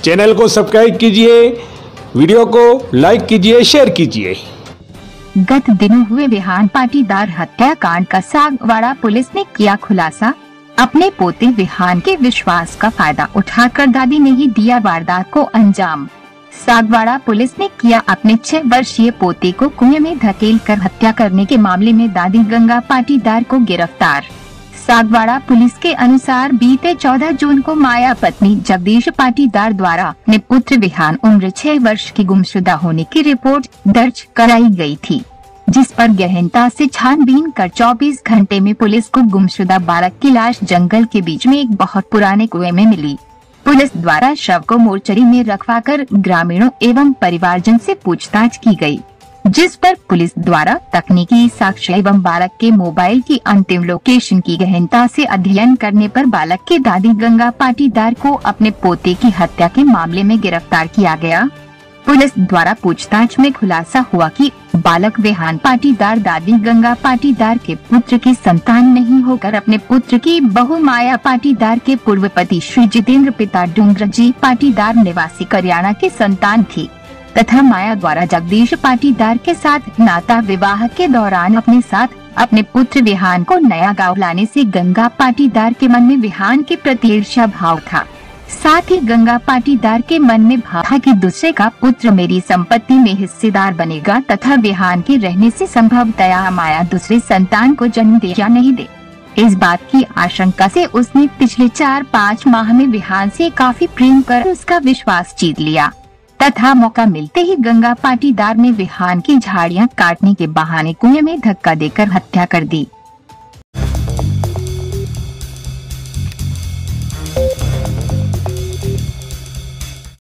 Channel को subscribe कीजिए, video को लाइक कीजिए, शेयर कीजिए। गत दिनों हुए विहान पाटीदार हत्याकांड का सागवाड़ा पुलिस ने किया खुलासा। अपने पोते विहान के विश्वास का फायदा उठाकर दादी ने ही दिया वारदात को अंजाम। सागवाड़ा पुलिस ने किया अपने 6 वर्षीय पोते को कुएं में धकेलकर हत्या करने के मामले में दादी गंगा पाटीदार को गिरफ्तार। सागवाड़ा पुलिस के अनुसार बीते 14 जून को माया पत्नी जगदीश पाटीदार द्वारा अपने पुत्र विहान उम्र 6 वर्ष की गुमशुदा होने की रिपोर्ट दर्ज कराई गई थी, जिस पर गहनता से छानबीन कर 24 घंटे में पुलिस को गुमशुदा बालक की लाश जंगल के बीच में एक बहुत पुराने कुएं में मिली। पुलिस द्वारा शव को मोर्चरी में रखवाकर ग्रामीणों एवं परिवारजन से पूछताछ की गई, जिस पर पुलिस द्वारा तकनीकी साक्ष्य एवं बालक के मोबाइल की अंतिम लोकेशन की गहनता से अध्ययन करने पर बालक की दादी गंगा पाटीदार को अपने पोते की हत्या के मामले में गिरफ्तार किया गया। पुलिस द्वारा पूछताछ में खुलासा हुआ कि बालक विहान पाटीदार दादी गंगा पाटीदार के पुत्र की संतान नहीं होकर अपने पुत्र की बहू माया पाटीदार के पूर्व पति श्री जितेंद्र पिता डूंगरजी पाटीदार निवासी करियाना की संतान थी तथा माया द्वारा जगदीश पाटीदार के साथ नाता विवाह के दौरान अपने साथ अपने पुत्र विहान को नया गांव लाने से गंगा पाटीदार के मन में विहान के प्रति ईर्ष्या भाव था। साथ ही गंगा पाटीदार के मन में भाव था कि दूसरे का पुत्र मेरी संपत्ति में हिस्सेदार बनेगा तथा विहान के रहने से संभवतया माया दूसरे संतान को जन्म दे या नहीं दे। इस बात की आशंका से उसने पिछले 4-5 माह में विहान से काफी प्रेम कर उसका विश्वास जीत लिया तथा मौका मिलते ही गंगा पाटीदार ने विहान की झाड़ियां काटने के बहाने कुएं में धक्का देकर हत्या कर दी।